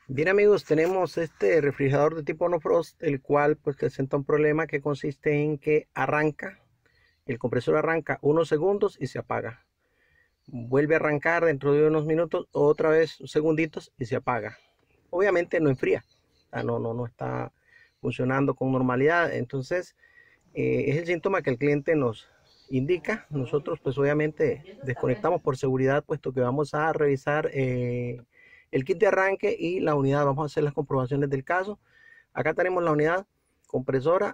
Bien amigos, tenemos este refrigerador de tipo no frost, el cual pues presenta un problema que consiste en que el compresor arranca unos segundos y se apaga. Vuelve a arrancar dentro de unos minutos, otra vez segunditos y se apaga. Obviamente no enfría, no está funcionando con normalidad. Entonces es el síntoma que el cliente nos indica. Nosotros pues obviamente desconectamos por seguridad, puesto que vamos a revisar el kit de arranque y la unidad. Vamos a hacer las comprobaciones del caso. Acá tenemos la unidad compresora.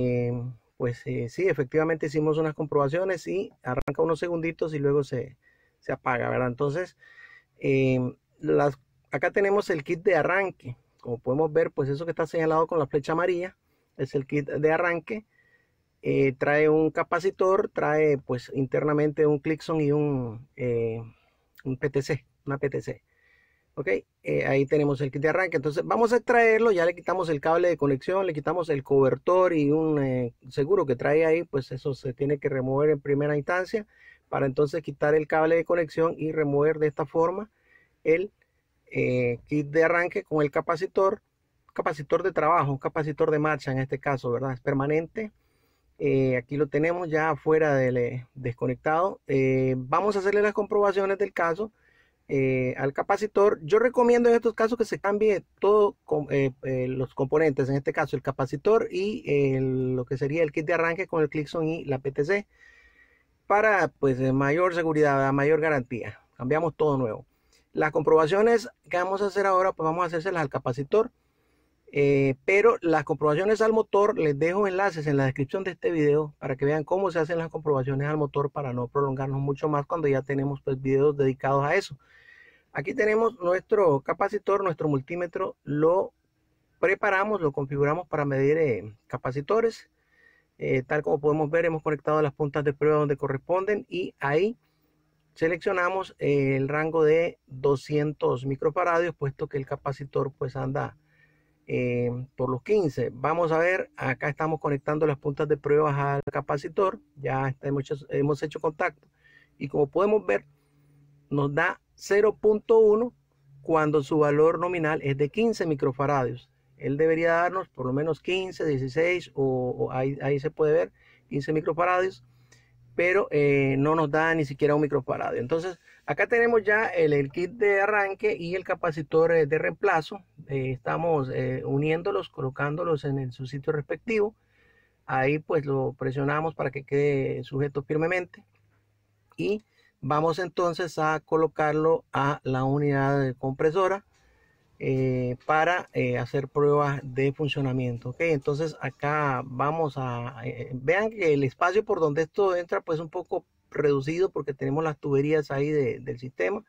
Sí, efectivamente hicimos unas comprobaciones y arranca unos segunditos y luego se apaga, ¿verdad? Entonces, eh, acá tenemos el kit de arranque. Como podemos ver, pues eso que está señalado con la flecha amarilla es el kit de arranque. Trae un capacitor, trae pues internamente un Clixon y un PTC, una PTC. Ok, ahí tenemos el kit de arranque. Entonces vamos a extraerlo, ya le quitamos el cable de conexión, le quitamos el cobertor y un seguro que trae ahí, pues eso se tiene que remover en primera instancia para entonces quitar el cable de conexión y remover de esta forma el kit de arranque con el capacitor de trabajo, un capacitor de marcha en este caso, ¿verdad? Es permanente. Aquí lo tenemos ya afuera del desconectado. Vamos a hacerle las comprobaciones del caso al capacitor. Yo recomiendo en estos casos que se cambie todo los componentes, en este caso el capacitor y lo que sería el kit de arranque con el Clixon y la PTC para pues mayor seguridad, mayor garantía. Cambiamos todo nuevo. Las comprobaciones que vamos a hacer ahora, pues vamos a hacérselas al capacitor. Pero las comprobaciones al motor, les dejo enlaces en la descripción de este video para que vean cómo se hacen las comprobaciones al motor, para no prolongarnos mucho más cuando ya tenemos pues videos dedicados a eso. Aquí tenemos nuestro capacitor, nuestro multímetro, lo preparamos, lo configuramos para medir capacitores. Tal como podemos ver, hemos conectado las puntas de prueba donde corresponden y ahí seleccionamos el rango de 200 microfaradios, puesto que el capacitor pues anda por los 15. Vamos a ver, acá estamos conectando las puntas de pruebas al capacitor. Ya hemos hecho contacto y como podemos ver nos da 0.1 cuando su valor nominal es de 15 microfaradios. Él debería darnos por lo menos 15, 16 o ahí se puede ver 15 microfaradios, pero no nos da ni siquiera un microfaradio. Entonces acá tenemos ya el kit de arranque y el capacitor de reemplazo. Estamos uniéndolos, colocándolos en su sitio respectivo. Ahí pues lo presionamos para que quede sujeto firmemente y vamos entonces a colocarlo a la unidad compresora para hacer pruebas de funcionamiento. Ok, entonces acá vamos a vean que el espacio por donde esto entra pues un poco reducido porque tenemos las tuberías ahí del sistema.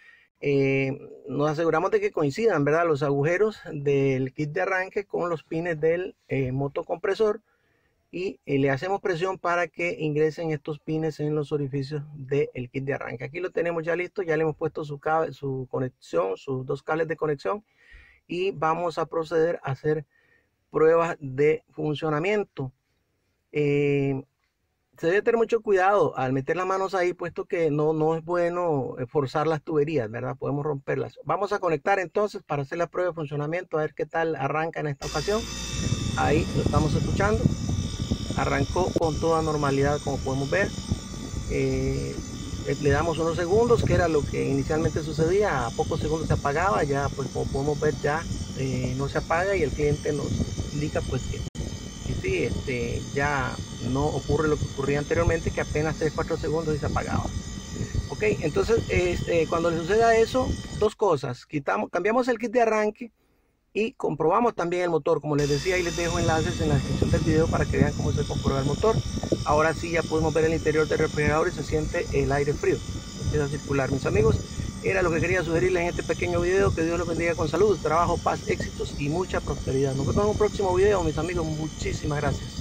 Nos aseguramos de que coincidan, ¿verdad?, los agujeros del kit de arranque con los pines del motocompresor y le hacemos presión para que ingresen estos pines en los orificios del kit de arranque. Aquí lo tenemos ya listo, ya le hemos puesto su conexión, sus dos cables de conexión y vamos a proceder a hacer pruebas de funcionamiento. Se debe tener mucho cuidado al meter las manos ahí, puesto que no es bueno forzar las tuberías, ¿verdad? Podemos romperlas. Vamos a conectar entonces para hacer la prueba de funcionamiento, a ver qué tal arranca en esta ocasión. Ahí lo estamos escuchando. Arrancó con toda normalidad, como podemos ver. Le damos unos segundos, que era lo que inicialmente sucedía. A pocos segundos se apagaba, ya pues como podemos ver ya no se apaga y el cliente nos indica pues que sí, ya no ocurre lo que ocurría anteriormente, que apenas 3-4 segundos y se apagaba. Ok, entonces cuando le suceda eso, dos cosas: cambiamos el kit de arranque y comprobamos también el motor. Como les decía, ahí les dejo enlaces en la descripción del video para que vean cómo se comprueba el motor. Ahora sí ya podemos ver el interior del refrigerador y se siente el aire frío, empieza a circular. Mis amigos, era lo que quería sugerirles en este pequeño video. Que Dios los bendiga con salud, trabajo, paz, éxitos y mucha prosperidad. Nos vemos en un próximo video, mis amigos. Muchísimas gracias.